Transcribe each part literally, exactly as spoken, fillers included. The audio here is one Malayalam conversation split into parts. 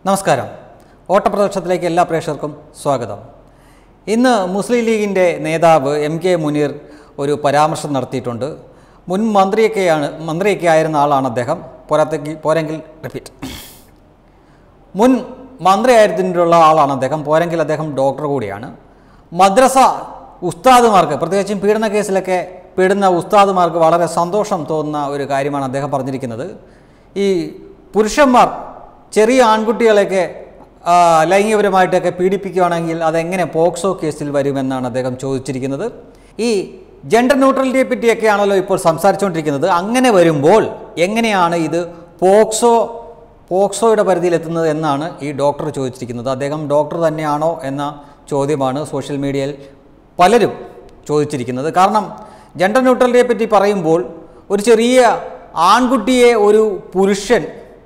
നമസ്കാരം. ഓട്ടപ്രദർശനത്തിലേക്ക് എല്ലാ പ്രേക്ഷകർക്കും സ്വാഗതം. ഇന്ന് മുസ്ലിം ലീഗിൻ്റെ നേതാവ് എം കെ മുനീർ ഒരു പരാമർശം നടത്തിയിട്ടുണ്ട്. മുൻ മന്ത്രിയൊക്കെയാണ് മന്ത്രിയൊക്കെ ആയിരുന്ന ആളാണ് അദ്ദേഹം. പോരാത്തേക്ക് പോരെങ്കിൽ റിപ്പീറ്റ് മുൻ മന്ത്രിയായിരുന്നിട്ടുള്ള ആളാണ് അദ്ദേഹം. പോരെങ്കിൽ അദ്ദേഹം ഡോക്ടർ കൂടിയാണ്. മദ്രസ ഉസ്താദുമാർക്ക്, പ്രത്യേകിച്ചും പീഡന കേസിലൊക്കെ പെടുന്ന ഉസ്താദുമാർക്ക് വളരെ സന്തോഷം തോന്നുന്ന ഒരു കാര്യമാണ് അദ്ദേഹം പറഞ്ഞിരിക്കുന്നത്. ഈ പുരുഷന്മാർ ചെറിയ ആൺകുട്ടികളെയൊക്കെ ലൈംഗികപരമായിട്ടൊക്കെ പീഡിപ്പിക്കുകയാണെങ്കിൽ അതെങ്ങനെ പോക്സോ കേസിൽ വരുമെന്നാണ് അദ്ദേഹം ചോദിച്ചിരിക്കുന്നത്. ഈ ജെൻഡർ ന്യൂട്രലിറ്റിയെ പറ്റിയൊക്കെയാണല്ലോ ഇപ്പോൾ സംസാരിച്ചുകൊണ്ടിരിക്കുന്നത്. അങ്ങനെ വരുമ്പോൾ എങ്ങനെയാണ് ഇത് പോക്സോ പോക്സോയുടെ പരിധിയിലെത്തുന്നത് എന്നാണ് ഈ ഡോക്ടർ ചോദിച്ചിരിക്കുന്നത്. അദ്ദേഹം ഡോക്ടർ തന്നെയാണോ എന്ന ചോദ്യമാണ് സോഷ്യൽ മീഡിയയിൽ പലരും ചോദിച്ചിരിക്കുന്നത്. കാരണം ജെൻഡർ ന്യൂട്രലിറ്റിയെ പറ്റി പറയുമ്പോൾ ഒരു ചെറിയ ആൺകുട്ടിയെ ഒരു പുരുഷൻ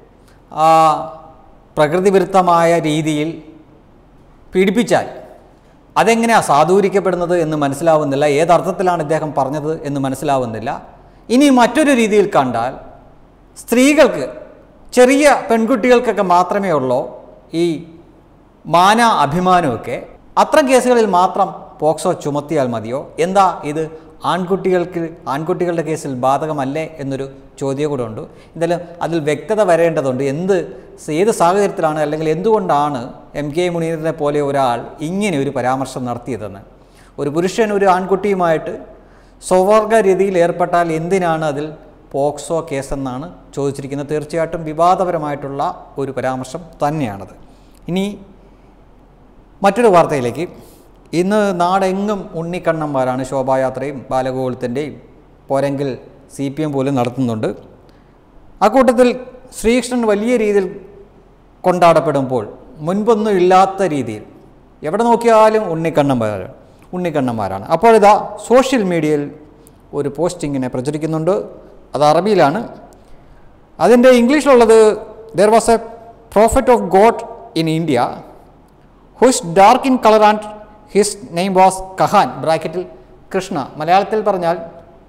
പ്രകൃതിവിരുദ്ധമായ രീതിയിൽ പീഡിപ്പിച്ചാൽ അതെങ്ങനെയാണ് സാധൂകരിക്കപ്പെടുന്നത് എന്ന് മനസ്സിലാവുന്നില്ല. ഏതർത്ഥത്തിലാണ് ഇദ്ദേഹം പറഞ്ഞത് എന്ന് മനസ്സിലാവുന്നില്ല. ഇനി മറ്റൊരു രീതിയിൽ കണ്ടാൽ സ്ത്രീകൾക്ക്, ചെറിയ പെൺകുട്ടികൾക്കൊക്കെ മാത്രമേ ഉള്ളൂ ഈ മാന അഭിമാനമൊക്കെ. അത്തരം കേസുകളിൽ മാത്രം പോക്സോ ചുമത്തിയാൽ മതിയോ? എന്താ ഇത് ആൺകുട്ടികൾക്ക് ആൺകുട്ടികളുടെ കേസിൽ ബാധകമല്ലേ എന്നൊരു ചോദ്യം കൂടെ ഉണ്ട്. എന്തായാലും അതിൽ വ്യക്തത വരേണ്ടതുണ്ട്. എന്ത് ഏത് സാഹചര്യത്തിലാണ് അല്ലെങ്കിൽ എന്തുകൊണ്ടാണ് എം കെ മുനീറിനെ പോലെ ഒരാൾ ഇങ്ങനെ ഒരു പരാമർശം നടത്തിയതെന്ന്. ഒരു പുരുഷൻ ഒരു ആൺകുട്ടിയുമായിട്ട് സ്വവർഗ രീതിയിൽ ഏർപ്പെട്ടാൽ എന്തിനാണ് അതിൽ പോക്സോ കേസെന്നാണ് ചോദിച്ചിരിക്കുന്നത്. തീർച്ചയായിട്ടും വിവാദപരമായിട്ടുള്ള ഒരു പരാമർശം തന്നെയാണത്. ഇനി മറ്റൊരു വാർത്തയിലേക്ക്. ഇന്ന് നാടെങ്ങും ഉണ്ണിക്കണ്ണന്മാരാണ്. ശോഭായാത്രയും ബാലഗോകുലത്തിൻ്റെയും പോരെങ്കിൽ സി പി എം പോലും നടത്തുന്നുണ്ട്. അക്കൂട്ടത്തിൽ ശ്രീകൃഷ്ണൻ വലിയ രീതിയിൽ കൊണ്ടാടപ്പെടുമ്പോൾ മുൻപൊന്നും ഇല്ലാത്ത രീതിയിൽ എവിടെ നോക്കിയാലും ഉണ്ണിക്കണ്ണന്മാരാണ് ഉണ്ണിക്കണ്ണന്മാരാണ് അപ്പോഴിതാ സോഷ്യൽ മീഡിയയിൽ ഒരു പോസ്റ്റിങ്ങിനെ പ്രചരിക്കുന്നുണ്ട്. അത് അറബിയിലാണ്. അതിൻ്റെ ഇംഗ്ലീഷിലുള്ളത് there was a prophet of God in India whose dark in colour and his name was Kahan ബ്രാക്കറ്റിൽ കൃഷ്ണ. മലയാളത്തിൽ പറഞ്ഞാൽ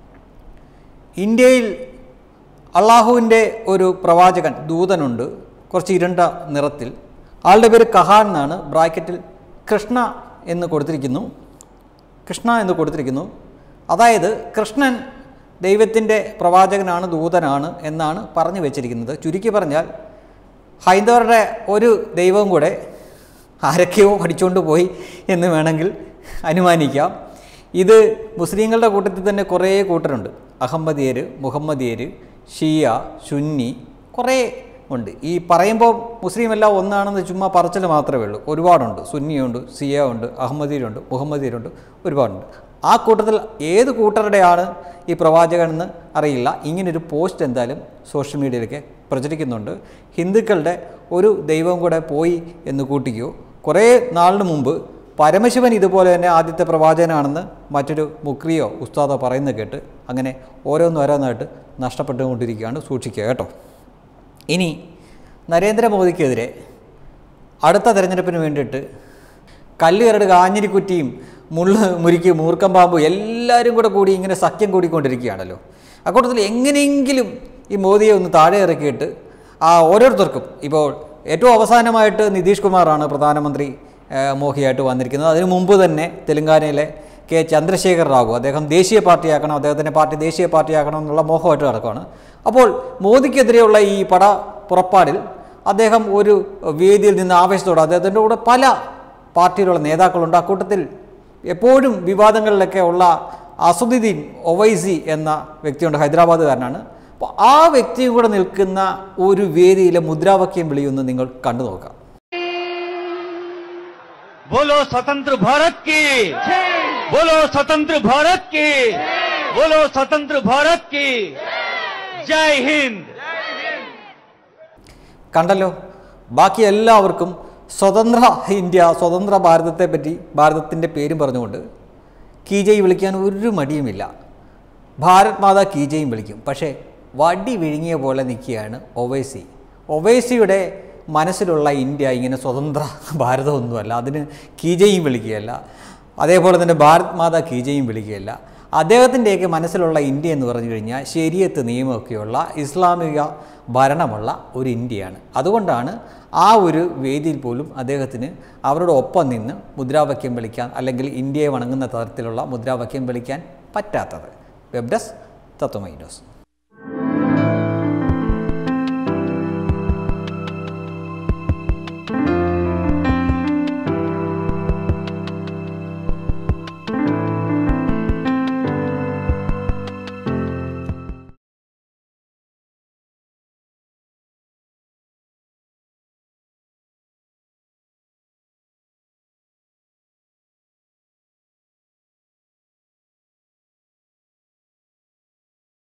ഇന്ത്യയിൽ അള്ളാഹുവിൻ്റെ ഒരു പ്രവാചകൻ, ദൂതനുണ്ട്, കുറച്ച് ഇരുണ്ട നിറത്തിൽ. ആളുടെ പേര് കഹാൻ എന്നാണ്. ബ്രാക്കറ്റിൽ കൃഷ്ണ എന്ന് കൊടുത്തിരിക്കുന്നു കൃഷ്ണ എന്ന് കൊടുത്തിരിക്കുന്നു അതായത് കൃഷ്ണൻ ദൈവത്തിൻ്റെ പ്രവാചകനാണ്, ദൂതനാണ് എന്നാണ് പറഞ്ഞു വെച്ചിരിക്കുന്നത്. ചുരുക്കി പറഞ്ഞാൽ ഹൈന്ദവരുടെ ഒരു ദൈവവും കൂടെ ആരൊക്കെയോ അടിച്ചുകൊണ്ട് പോയി എന്ന് വേണമെങ്കിൽ അനുമാനിക്കാം. ഇത് മുസ്ലിങ്ങളുടെ കൂട്ടത്തിൽ തന്നെ കുറേ കൂട്ടരുണ്ട്. അഹമ്മദിയർ, മുഹമ്മദിയർ, ഷിയ, സുന്നി കുറേ ഉണ്ട്. ഈ പറയുമ്പോൾ മുസ്ലിം എല്ലാം ഒന്നാണെന്ന് ചുമ്മാ പറച്ചിൽ മാത്രമേ ഉള്ളൂ. ഒരുപാടുണ്ട്. സുന്നിയുണ്ട്, ഷിയ ഉണ്ട്, അഹമ്മദിയരുണ്ട്, മുഹമ്മദിയരുണ്ട്, ഒരുപാടുണ്ട്. ആ കൂട്ടത്തിൽ ഏത് കൂട്ടരുടെയാണ് ഈ പ്രവാചകൻ എന്ന് അറിയില്ല. ഇങ്ങനൊരു പോസ്റ്റ് എന്തായാലും സോഷ്യൽ മീഡിയയിലൊക്കെ പ്രചരിക്കുന്നുണ്ട്. ഹിന്ദുക്കളുടെ ഒരു ദൈവം കൂടെ പോയി എന്ന് കൂട്ടിക്കോ. കുറേ നാളിന് മുമ്പ് പരമശിവൻ ഇതുപോലെ തന്നെ ആദ്യത്തെ പ്രവാചകനാണെന്ന് മറ്റൊരു മുക്രിയോ ഉസ്താദോ പറയുന്നത് കേട്ട് അങ്ങനെ ഓരോന്നും ഓരോന്നായിട്ട് നഷ്ടപ്പെട്ടുകൊണ്ടിരിക്കുകയാണ്. സൂക്ഷിക്കുക കേട്ടോ. ഇനി നരേന്ദ്രമോദിക്കെതിരെ അടുത്ത തെരഞ്ഞെടുപ്പിന് വേണ്ടിയിട്ട് കല്ലുകരട്, കാഞ്ഞിരിക്കുറ്റിയും, മുള്ള് മുരിക്ക്, മൂർക്കം പാമ്പ് എല്ലാവരും കൂടെ കൂടി ഇങ്ങനെ സഖ്യം കൂടിക്കൊണ്ടിരിക്കുകയാണല്ലോ. അക്കൂട്ടത്തിൽ എങ്ങനെയെങ്കിലും ഈ മോദിയെ ഒന്ന് താഴെ ഇറക്കിയിട്ട് ആ ഓരോരുത്തർക്കും ഇപ്പോൾ ഏറ്റവും അവസാനമായിട്ട് നിതീഷ് കുമാറാണ് പ്രധാനമന്ത്രി മോഹിയായിട്ട് വന്നിരിക്കുന്നത്. അതിനു മുമ്പ് തന്നെ തെലങ്കാനയിലെ കെ ചന്ദ്രശേഖർ റാവു, അദ്ദേഹം ദേശീയ പാർട്ടിയാക്കണം, അദ്ദേഹത്തിൻ്റെ പാർട്ടി ദേശീയ പാർട്ടിയാക്കണം എന്നുള്ള മോഹമായിട്ട് നടക്കുകയാണ്. അപ്പോൾ മോദിക്കെതിരെയുള്ള ഈ പട പുറപ്പാടിൽ അദ്ദേഹം ഒരു വേദിയിൽ നിന്ന് ആവേശത്തോടെ, അദ്ദേഹത്തിൻ്റെ കൂടെ പല പാർട്ടിയിലുള്ള നേതാക്കളുണ്ട്. അക്കൂട്ടത്തിൽ എപ്പോഴും വിവാദങ്ങളിലൊക്കെ ഉള്ള അസദുദ്ദീൻ ഒവൈസി എന്ന വ്യക്തിയുണ്ട്, ഹൈദരാബാദുകാരനാണ്. അപ്പോൾ ആ വ്യക്തിയും കൂടെ നിൽക്കുന്ന ഒരു വേദിയിലെ മുദ്രാവാക്യം വിളിയൊന്ന് നിങ്ങൾ കണ്ടു നോക്കാം. बोलो स्वतंत्र भारत की, बोलो स्वतंत्र भारत की, बोलो स्वतंत्र भारत की, जय हिंद. കണ്ടല്ലോ, ബാക്കി എല്ലാവർക്കും സ്വതന്ത്ര ഇന്ത്യ, സ്വതന്ത്ര ഭാരതത്തെ പറ്റി, ഭാരതത്തിൻ്റെ പേരും പറഞ്ഞുകൊണ്ട് കീജയ് വിളിക്കാൻ ഒരു മടിയുമില്ല. ഭാരത് മാതാ കീജയും വിളിക്കും. പക്ഷേ വടി വിഴുങ്ങിയ പോലെ നിൽക്കുകയാണ് ഒവൈസി. ഒവൈസിയുടെ മനസ്സിലുള്ള ഇന്ത്യ ഇങ്ങനെ സ്വതന്ത്ര ഭാരതമൊന്നുമല്ല. അതിന് കീജയും വിളിക്കുകയല്ല, അതേപോലെ തന്നെ ഭാരത് മാതാ കീജയും വിളിക്കുകയല്ല. അദ്ദേഹത്തിൻ്റെയൊക്കെ മനസ്സിലുള്ള ഇന്ത്യ എന്ന് പറഞ്ഞു കഴിഞ്ഞാൽ ശരീഅത്ത് നിയമമൊക്കെയുള്ള ഇസ്ലാമിക ഭരണമുള്ള ഒരു ഇന്ത്യയാണ്. അതുകൊണ്ടാണ് ആ ഒരു വേദിയിൽ പോലും അദ്ദേഹത്തിന് അവരുടെ ഒപ്പം നിന്ന് മുദ്രാവാക്യം വിളിക്കാൻ അല്ലെങ്കിൽ ഇന്ത്യയെ വണങ്ങുന്ന തരത്തിലുള്ള മുദ്രാവാക്യം വിളിക്കാൻ പറ്റാത്തത്. Web desk Tatwamayi news.